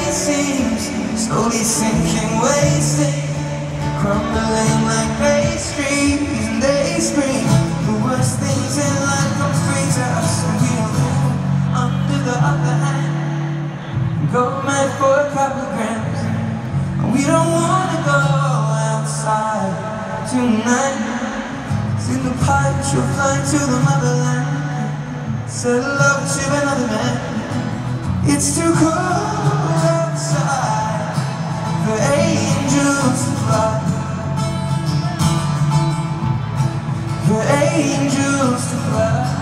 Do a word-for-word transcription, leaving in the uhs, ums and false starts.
it seems, slowly sinking, wasting, crumbling like pastries, and they scream the worst things in life come straight to us, and we don't move under the upper hand, go mad for a couple of grams, and we don't wanna go outside tonight. In the pipe, she'll fly to the motherland, settle up to another man. It's too cold outside for angels to fly, for angels to fly.